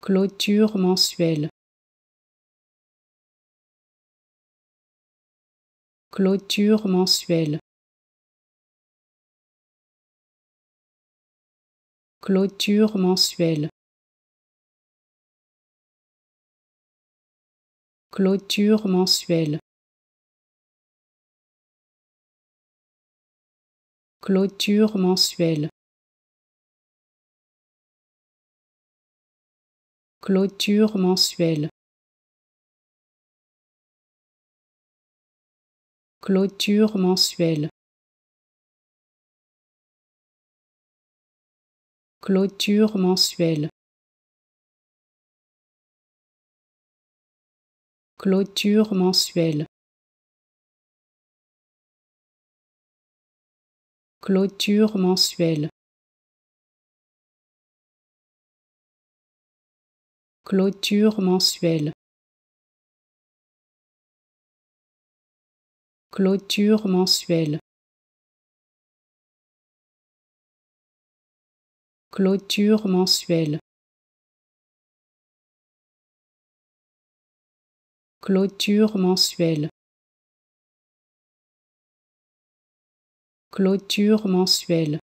Clôture mensuelle. Clôture mensuelle. Clôture mensuelle. Clôture mensuelle. Clôture mensuelle. Clôture mensuelle. Clôture mensuelle. Clôture mensuelle. Clôture mensuelle. Clôture mensuelle. Clôture mensuelle. Clôture mensuelle. Clôture mensuelle. Clôture mensuelle. Clôture mensuelle.